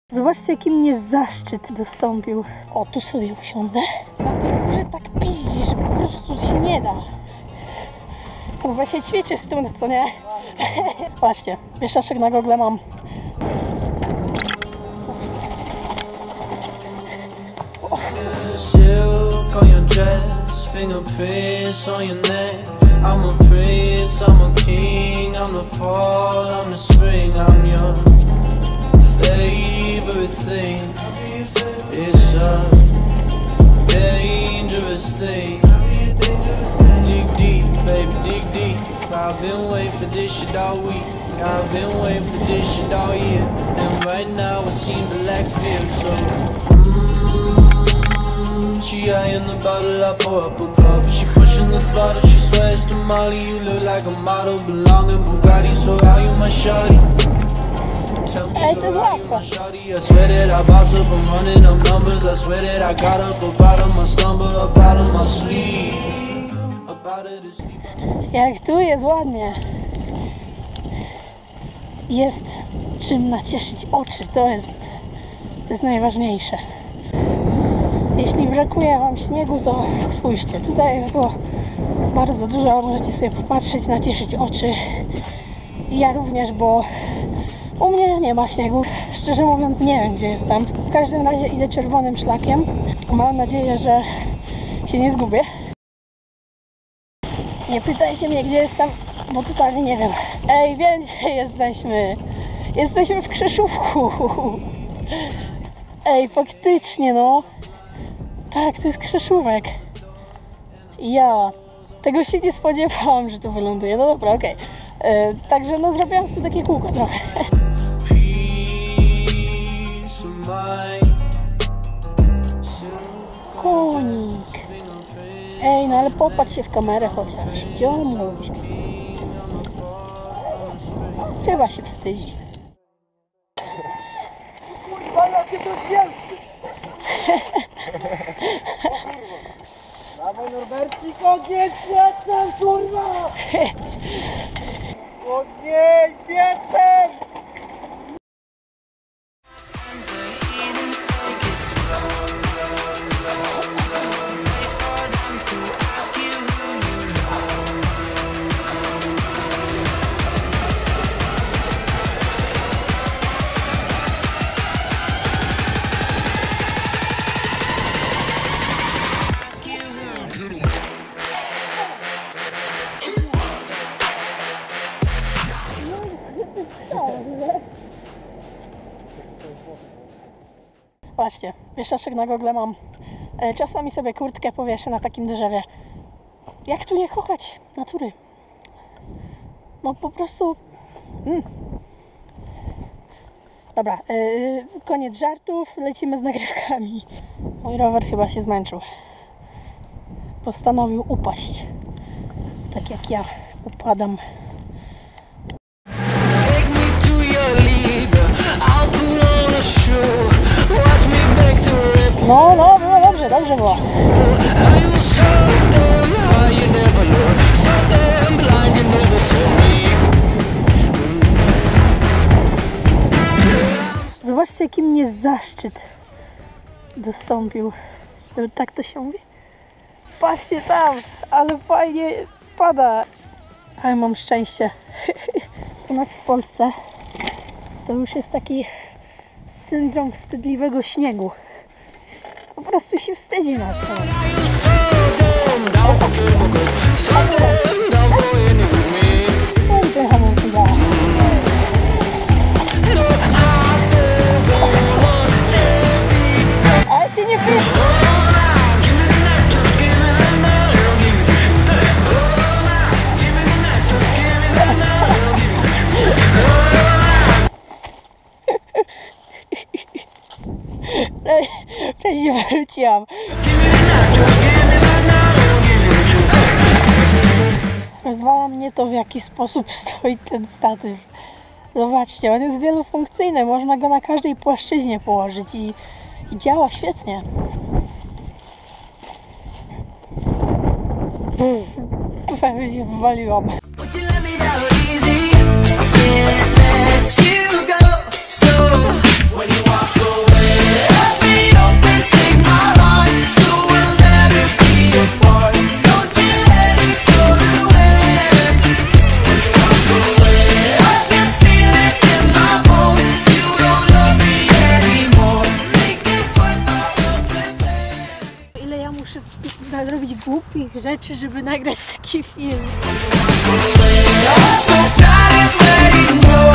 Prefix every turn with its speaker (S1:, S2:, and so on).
S1: Zobaczcie, jaki mnie zaszczyt dostąpił. O, tu sobie usiądę. Na tym górze tak piździ, że po prostu się nie da. Kurwa się ćwiczysz z tym, co nie? Patrzcie, wieszaszek na gogle mam.
S2: Silk on your dress, fingerprints on your neck. I'm a prince, I'm a king, I'm the fall, I'm the spring, I'm your favorite thing. It's a dangerous thing. Dig deep, baby, dig deep. I've been waiting for this shit all week. I've been waiting for this shit all year. And right now it seems to lack fear. So she eyeing the bottle, I pour up a cup. She pushing the throttle, she swears to Molly. You look like a model, belong in Bugatti. So how you my shawty? Tell me how you my shawty. I swear that I boss up, I'm running up numbers. I swear that I got up out of my slumber, up out of my sleep, up out of the sleep.
S1: Jak tu jest ładnie. Jest czym nacieszyć oczy, to jest najważniejsze. Jeśli brakuje wam śniegu, to spójrzcie, tutaj jest go bardzo dużo, możecie sobie popatrzeć, nacieszyć oczy. I ja również, bo u mnie nie ma śniegu. Szczerze mówiąc, nie wiem, gdzie jestem. W każdym razie idę czerwonym szlakiem. Mam nadzieję, że się nie zgubię. Nie pytajcie mnie, gdzie jestem, bo totalnie nie wiem. Ej, wiem, gdzie jesteśmy. Jesteśmy w Krzeszówku. Ej, faktycznie, no. Tak, to jest Krzeszówek. Ja tego się nie spodziewałam, że to wyląduje. No dobra, okej. Także no zrobiłam sobie takie kółko trochę. Konik. Ej, no ale popatrz się w kamerę chociaż. Dziomuś. Chyba się wstydzi.
S3: Kurwa, jakie to wielkie! Dawaj Norbercik, ogień piecem, kurwa! Ogień piecem!
S1: Patrzcie, wieszaszek na gogle mam. Czasami sobie kurtkę powieszę na takim drzewie. Jak tu nie kochać natury? No po prostu... Dobra, koniec żartów, lecimy z nagrywkami. Mój rower chyba się zmęczył. Postanowił upaść. Tak jak ja upadam. No, no, było dobrze, dobrze było. Zobaczcie, jaki mnie zaszczyt dostąpił. Tak to się mówi? Patrzcie tam, ale fajnie pada. Ale mam szczęście. U nas w Polsce to już jest taki syndrom wstydliwego śniegu. Po prostu się wstydzi na to. Ten hamulec działa. Ale się nie wyszło. Prawie wróciłam. Rozwala mnie to, w jaki sposób stoi ten statyw. Zobaczcie, on jest wielofunkcyjny, można go na każdej płaszczyźnie położyć i działa świetnie. Prawie mnie wywaliłam.
S2: When you walk
S1: muszę nadrobić głupich rzeczy, żeby nagrać taki film.
S2: So gotta let it go.